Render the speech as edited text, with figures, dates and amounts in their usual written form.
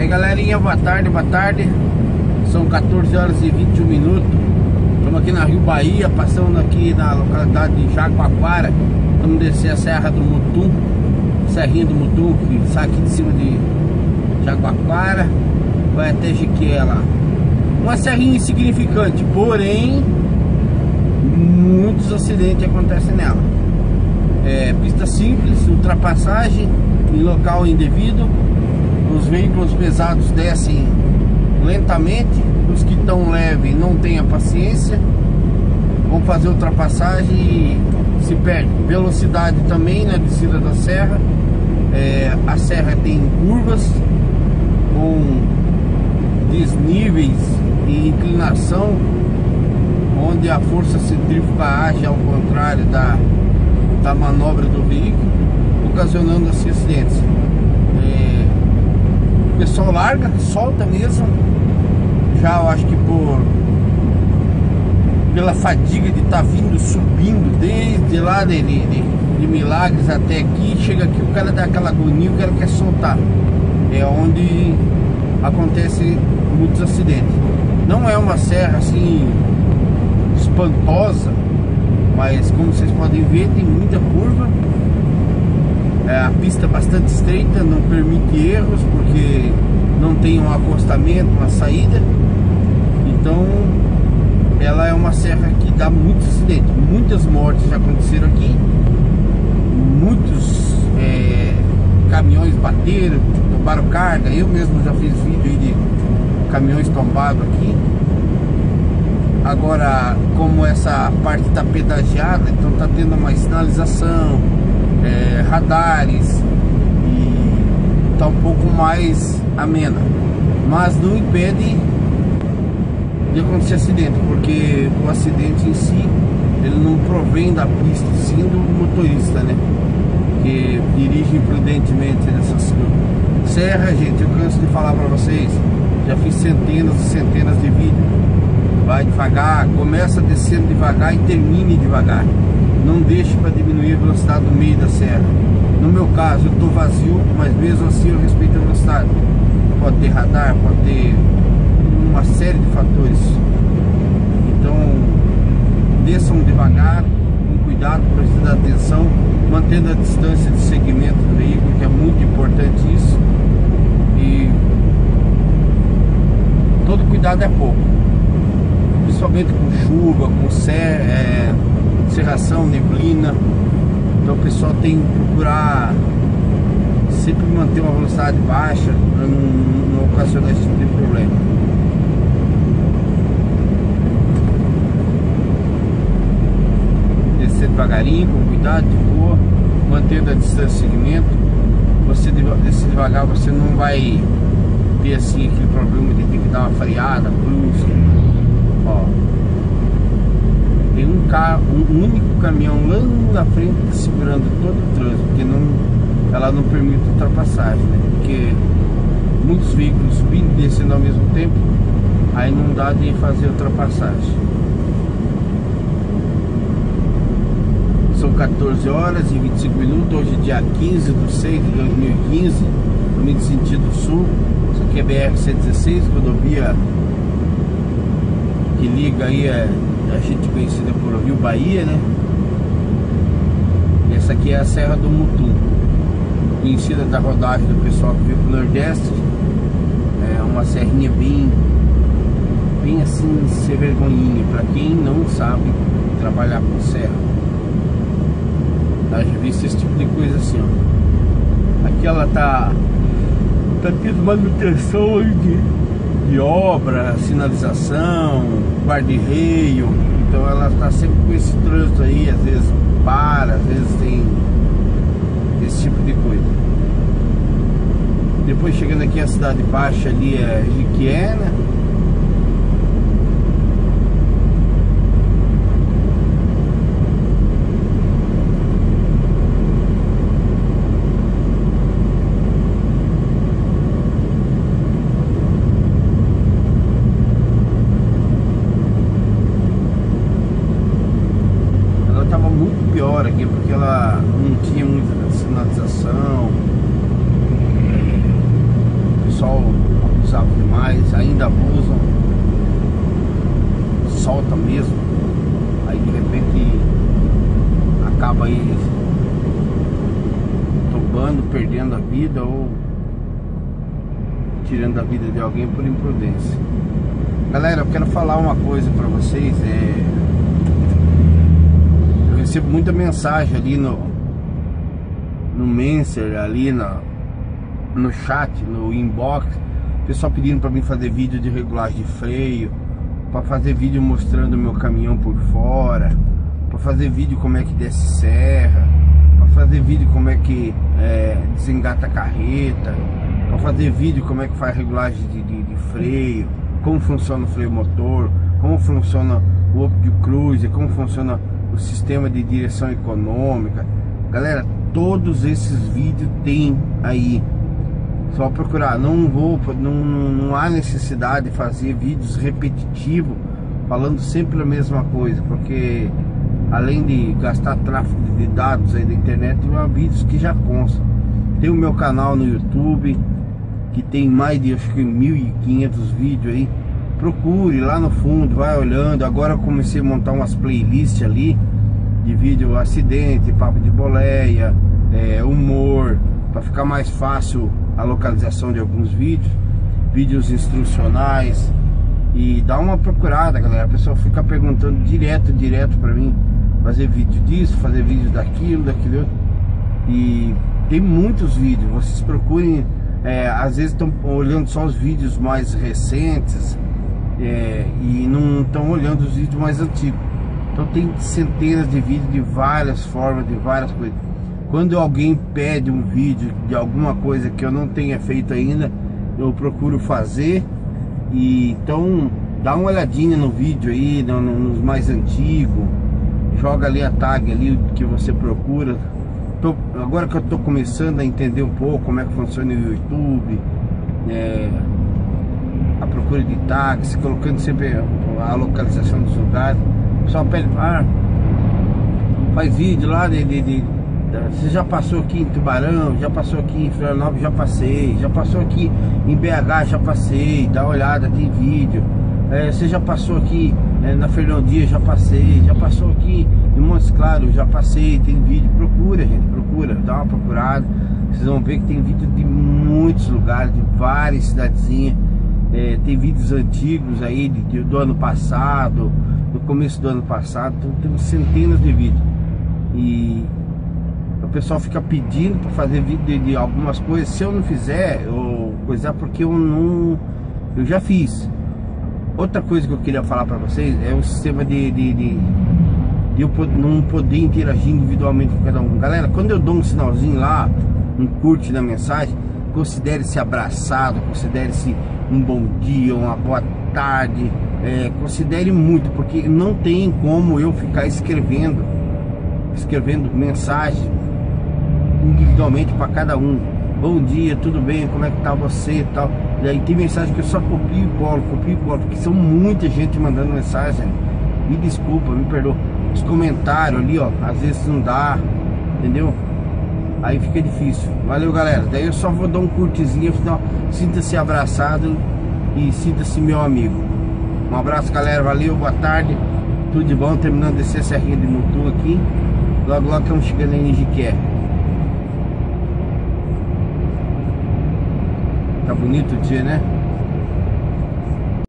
Galerinha, boa tarde, boa tarde. São 14 horas e 21 minutos. Estamos aqui na Rio Bahia, passando aqui na localidade de Jaguaquara. Vamos descer a Serra do Mutum, Serrinha do Mutum, que sai aqui de cima de Jaguaquara, vai até Jiquié. Uma serrinha insignificante, porém muitos acidentes acontecem nela. Pista simples, ultrapassagem em local indevido. Os veículos pesados descem lentamente, os que estão leves não têm a paciência, vão fazer ultrapassagem e se perde. Velocidade também na descida da serra. A serra tem curvas com desníveis e inclinação, onde a força centrífuga age ao contrário da manobra do veículo, ocasionando assim acidentes. O pessoal larga, solta mesmo, já eu acho que pela fadiga de estar vindo, subindo desde lá de Milagres até aqui, chega aqui, o cara dá aquela agonia, o cara quer soltar. É onde acontece muitos acidentes. Não é uma serra assim espantosa, mas como vocês podem ver, tem muita curva. A pista é bastante estreita, não permite erros, porque não tem um acostamento, uma saída. Então ela é uma serra que dá muitos acidentes. Muitas mortes já aconteceram aqui. Muitos caminhões bateram, tombaram carga. Eu mesmo já fiz vídeo aí de caminhões tombados aqui. Agora, como essa parte está pedagiada, então está tendo mais sinalização, radares, e está um pouco mais amena, mas não impede de acontecer acidente, porque o acidente em si ele não provém da pista, sim do motorista, né, que dirige imprudentemente nessas serras. Gente, eu canso de falar para vocês, já fiz centenas e centenas de vídeos. Vai devagar, começa descendo devagar e termine devagar. Não deixe para diminuir a velocidade no meio da serra. No meu caso, eu estou vazio, mas mesmo assim eu respeito a velocidade. Pode ter radar, pode ter uma série de fatores. Então, desçam devagar, com cuidado, prestando atenção, mantendo a distância de segmento do veículo, que é muito importante isso. E todo cuidado é pouco, principalmente com chuva, com cerração, neblina. Então o pessoal tem que procurar sempre manter uma velocidade baixa para não ocasionar esse tipo de problema. Descer devagarinho, com cuidado, de boa, mantendo a distância de segmento. Você descer devagar, você não vai ter assim aquele problema de ter que dar uma freada brusca. Ó, tem um único caminhão lá na frente segurando todo o trânsito, porque ela não permite ultrapassagem, né? Porque muitos veículos subindo e descendo ao mesmo tempo, aí não dá de fazer ultrapassagem. São 14 horas e 25 minutos, hoje dia 15 de 6 de 2015, no sentido sul. Isso aqui é BR-116, rodovia que liga aí a gente conhecida por Rio Bahia, né? E essa aqui é a Serra do Mutum, conhecida da rodagem do pessoal que veio pro Nordeste. É uma serrinha bem assim, sem vergonhinha, para quem não sabe trabalhar com serra. Já visto esse tipo de coisa assim, ó. Aqui ela tá tendo manutenção de obra, sinalização, guarda-reio. Então ela está sempre com esse trânsito aí, às vezes para, às vezes tem esse tipo de coisa. Depois chegando aqui a cidade baixa ali é Jiquié, né? Pior aqui, porque ela não tinha muita sinalização. O pessoal demais, ainda usam, solta mesmo, aí de repente acaba aí tombando, perdendo a vida ou tirando a vida de alguém por imprudência. Galera, eu quero falar uma coisa pra vocês. Eu recebo muita mensagem ali no Messenger, ali no chat, no inbox, pessoal pedindo pra mim fazer vídeo de regulagem de freio, pra fazer vídeo mostrando o meu caminhão por fora, pra fazer vídeo como é que desce serra, pra fazer vídeo como é que desengata a carreta, pra fazer vídeo como é que faz regulagem de freio, como funciona o freio motor, como funciona o up de cruise, como funciona o sistema de direção econômica. Galera, todos esses vídeos tem aí, só procurar. Não há necessidade de fazer vídeos repetitivos falando sempre a mesma coisa, porque além de gastar tráfego de dados aí da internet, tem vídeos que já constam. Tem o meu canal no YouTube que tem mais de, acho que 1.500 vídeos aí. Procure lá no fundo, vai olhando. Agora eu comecei a montar umas playlists ali de vídeo acidente, papo de boleia, humor, para ficar mais fácil a localização de alguns vídeos instrucionais. E dá uma procurada, galera. A pessoa fica perguntando direto para mim, fazer vídeo disso, fazer vídeo daquilo outro. E tem muitos vídeos, vocês procurem. Às vezes estão olhando só os vídeos mais recentes e não estão olhando os vídeos mais antigos. Então tem centenas de vídeos de várias formas, de várias coisas. Quando alguém pede um vídeo de alguma coisa que eu não tenha feito ainda, eu procuro fazer. E então dá uma olhadinha no vídeo aí, nos mais antigos, joga ali a tag ali que você procura. Agora que eu tô começando a entender um pouco como é que funciona o YouTube, a procura de táxi, colocando sempre a localização dos lugares. O pessoal pede, faz vídeo lá você já passou aqui em Tubarão, já passou aqui em Florianópolis, já passei, já passou aqui em BH, já passei, dá uma olhada, tem vídeo. Você já passou aqui na Fernão Dias, já passei, já passou aqui em Montes Claros, já passei, tem vídeo. Procura, gente, procura, dá uma procurada. Vocês vão ver que tem vídeo de muitos lugares, de várias cidadezinhas. Tem vídeos antigos aí do ano passado, do começo do ano passado. Então tem centenas de vídeos. E o pessoal fica pedindo para fazer vídeo de algumas coisas. Se eu não fizer, porque eu já fiz. Outra coisa que eu queria falar para vocês é o sistema de eu não poder interagir individualmente com cada um. Galera, quando eu dou um sinalzinho lá, um curte na mensagem, considere-se abraçado, considere-se um bom dia, uma boa tarde, considere muito, porque não tem como eu ficar escrevendo mensagem individualmente para cada um. Bom dia, tudo bem, como é que tá você e tal. E aí tem mensagem que eu só copio e colo, porque são muita gente mandando mensagem. Me desculpa, me perdoa. Os comentários ali, ó, às vezes não dá, entendeu? Aí fica difícil. Valeu, galera. Daí eu só vou dar um curtezinho, afinal, sinta-se abraçado e sinta-se meu amigo. Um abraço, galera, valeu, boa tarde, tudo de bom. Terminando de descer a serrinha de Mutum aqui. Logo estamos chegando em Nijiqué. Tá bonito o dia, né?